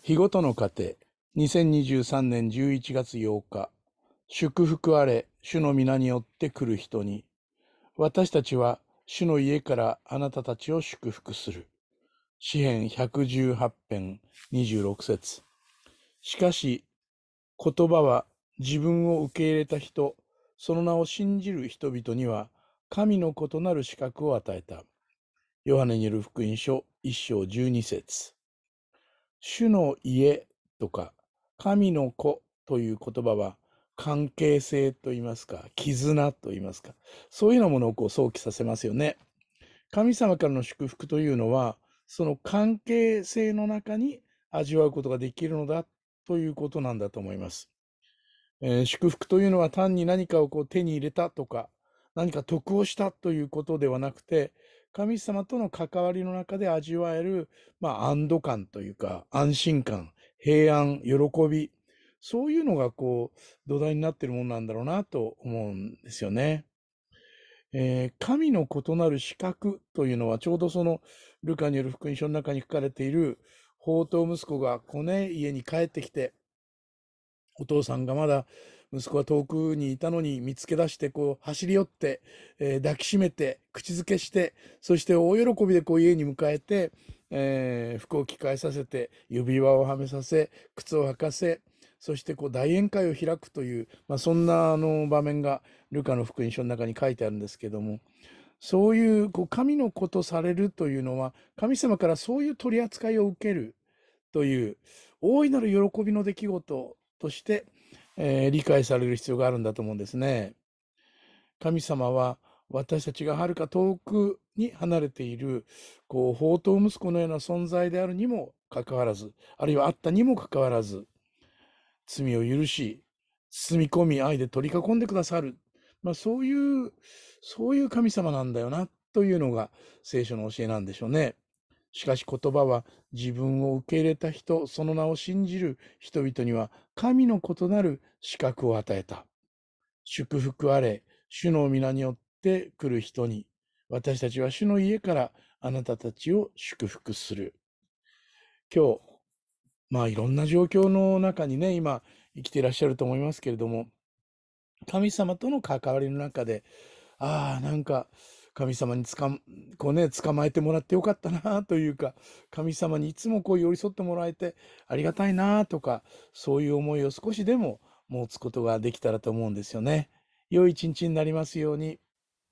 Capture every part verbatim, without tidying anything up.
日ごとの糧、にせんにじゅうさんねんじゅういちがつようか、祝福あれ、主の皆によって来る人に、私たちは主の家からあなたたちを祝福する。詩編ひゃくじゅうはち編にじゅうろく節。しかし、言葉は自分を受け入れた人、その名を信じる人々には、神の異なる資格を与えた。ヨハネによる福音書いっ章じゅうに節。主の家とか神の子という言葉は関係性といいますか、絆といいますか、そういうようなものをこう想起させますよね。神様からの祝福というのは、その関係性の中に味わうことができるのだということなんだと思います。えー祝福というのは単に何かをこう手に入れたとか、何か得をしたということではなくて、神様との関わりの中で味わえる、まあ、安堵感というか、安心感、平安、喜び、そういうのがこう、土台になっているものなんだろうなと思うんですよね。えー神の異なる資格というのは、ちょうどその、ルカによる福音書の中に書かれている、放蕩息子がこうね、家に帰ってきて、お父さんがまだ息子は遠くにいたのに見つけ出してこう走り寄って、えー抱きしめて口づけして、そして大喜びでこう家に迎えて、えー服を着替えさせて指輪をはめさせ靴を履かせ、そしてこう大宴会を開くという、まあ、そんなあの場面がルカの福音書の中に書いてあるんですけども、そういうこう神の子とされるというのは、神様からそういう取り扱いを受けるという大いなる喜びの出来事として、えー理解される必要があるんだと思うんですね。神様は私たちがはるか遠くに離れているこう放蕩息子のような存在であるにもかかわらず、あるいはあったにもかかわらず、罪を許し包み込み愛で取り囲んでくださる、まあ、そういうそういう神様なんだよなというのが聖書の教えなんでしょうね。しかし言葉は自分を受け入れた人、その名を信じる人々には神の異なる資格を与えた。祝福あれ、主の皆によって来る人に、私たちは主の家からあなたたちを祝福する。今日、まあいろんな状況の中にね、今生きていらっしゃると思いますけれども、神様との関わりの中で、ああ、なんか、神様につか、こうね、捕まえてもらってよかったなというか、神様にいつもこう寄り添ってもらえてありがたいなとか、そういう思いを少しでも持つことができたらと思うんですよね。良い一日になりますように。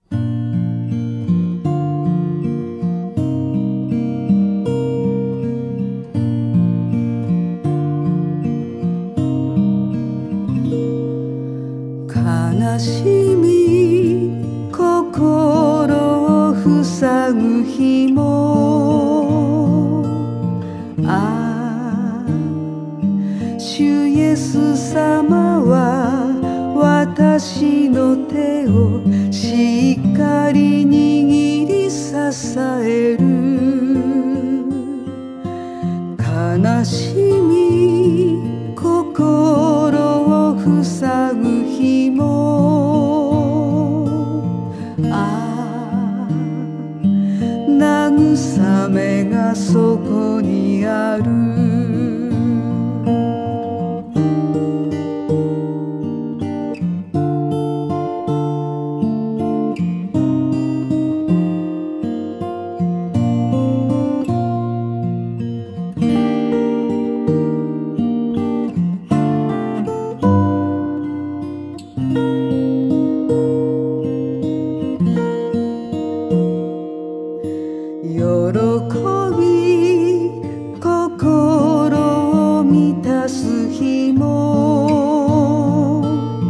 悲しみ心を塞ぐ日も、ああ主イエス様は私の手をしっかり握り支える。悲しみ心を塞ぐ日も、ああ慰めがそこにある。喜び心を満たす日も、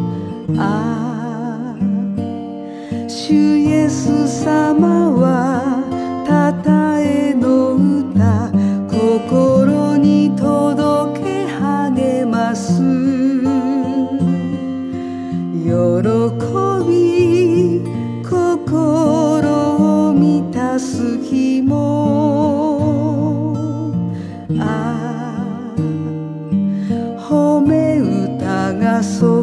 ああ主イエス様はたたえの歌心に届け励ます喜び心を満たす日も、ああ褒め歌がそ